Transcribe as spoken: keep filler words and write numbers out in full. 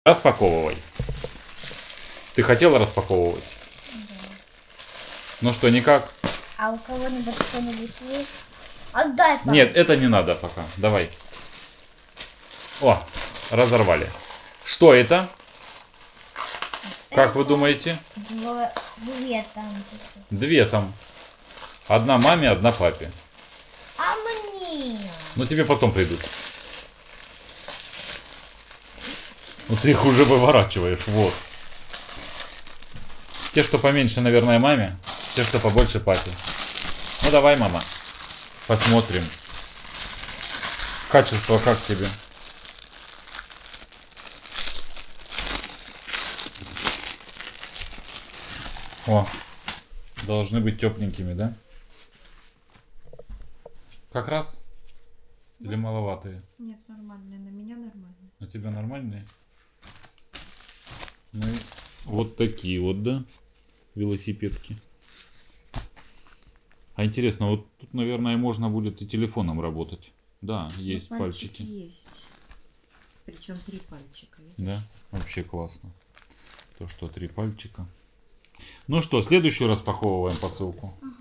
Распаковывай. Ты хотела распаковывать? Да. Ну что, никак? А у кого-нибудь что-нибудь есть? Отдай, папа. Нет, это не надо пока. Давай. О, разорвали. Что это? Как Это вы думаете? Дво... Две там. Две там. Одна маме, одна папе. А мне? Ну тебе потом придут. Ну ты их уже выворачиваешь, вот. Те, что поменьше, наверное, маме. Те, что побольше папе. Ну давай, мама. Посмотрим. Качество как тебе? О, должны быть тепленькими, да? Как раз? Или маловатые? Нет, нормальные. На меня нормальные. На тебя нормальные? Ну и вот такие вот, да? Велосипедки. А интересно, вот тут, наверное, можно будет и телефоном работать. Да, есть Ну, пальчики. Есть. Причем три пальчика. Видишь? Да, вообще классно. То, что три пальчика. Ну что, следующую распаковываем посылку. Ага.